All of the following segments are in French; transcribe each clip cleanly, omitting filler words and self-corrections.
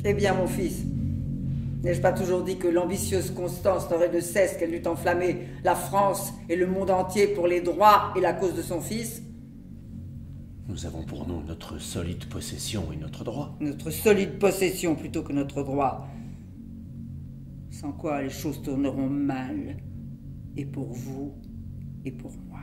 Eh bien, mon fils, n'ai-je pas toujours dit que l'ambitieuse Constance n'aurait de cesse qu'elle n'eût enflammé la France et le monde entier pour les droits et la cause de son fils? Nous avons pour nous notre solide possession et notre droit. Notre solide possession plutôt que notre droit. Sans quoi les choses tourneront mal. Et pour vous, et pour moi.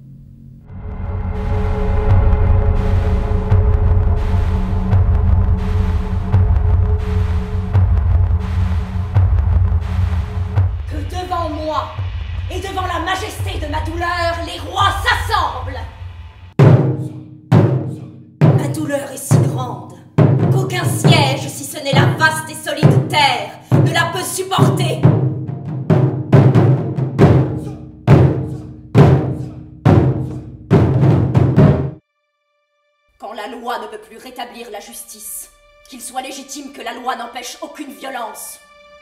Que devant moi et devant la majesté de ma douleur, les rois s'assemblent. Ma douleur est si grande qu'aucun siège, si ce n'est la vaste et solide terre, ne la peut supporter. Quand la loi ne peut plus rétablir la justice, qu'il soit légitime que la loi n'empêche aucune violence.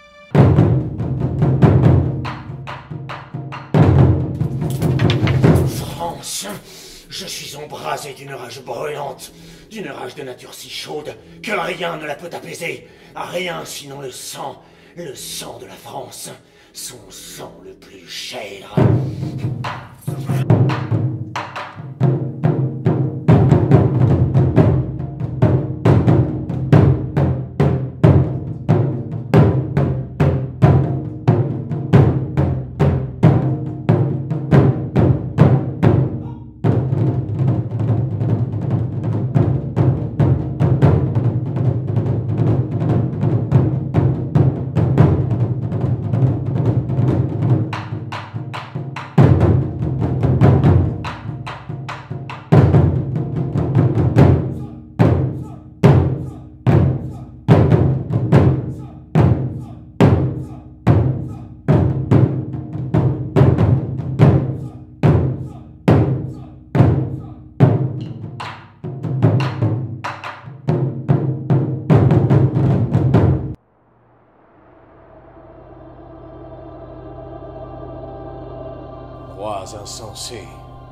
France, je suis embrasé d'une rage brûlante, d'une rage de nature si chaude que rien ne la peut apaiser. Rien sinon le sang de la France, son sang le plus cher. Rois insensés,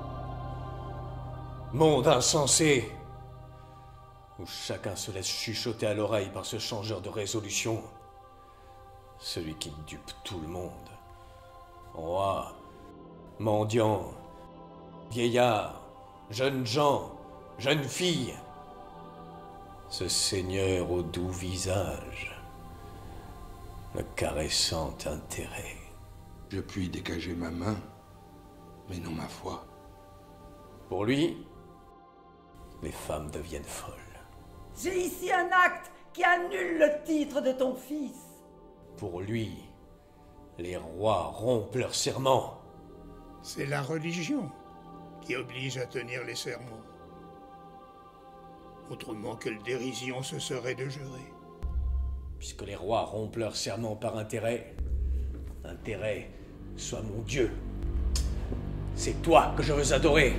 monde insensé, où chacun se laisse chuchoter à l'oreille par ce changeur de résolution, celui qui dupe tout le monde. Rois, mendiants, vieillards, jeunes gens, jeunes filles, ce seigneur au doux visage, me caressant intérêt. Je puis dégager ma main, mais non ma foi. Pour lui, les femmes deviennent folles. J'ai ici un acte qui annule le titre de ton fils. Pour lui, les rois rompent leur serment. C'est la religion qui oblige à tenir les serments. Autrement, quelle dérision ce serait de jurer. Puisque les rois rompent leur serment par intérêt, intérêt soit mon Dieu. C'est toi que je veux adorer.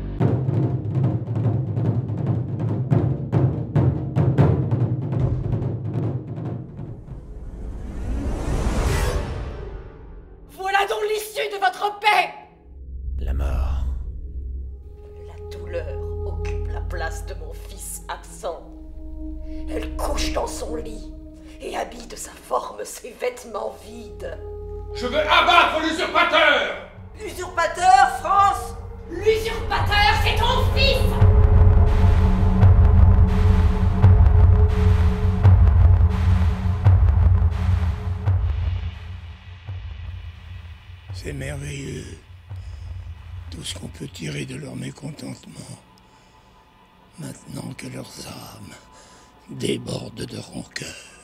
Voilà donc l'issue de votre paix. La mort. La douleur occupe la place de mon fils absent. Elle couche dans son lit et habille de sa forme ses vêtements vides. Je veux abattre l'usurpateur! L'usurpateur, France! L'usurpateur, c'est ton fils! C'est merveilleux, tout ce qu'on peut tirer de leur mécontentement, maintenant que leurs âmes débordent de rancœur.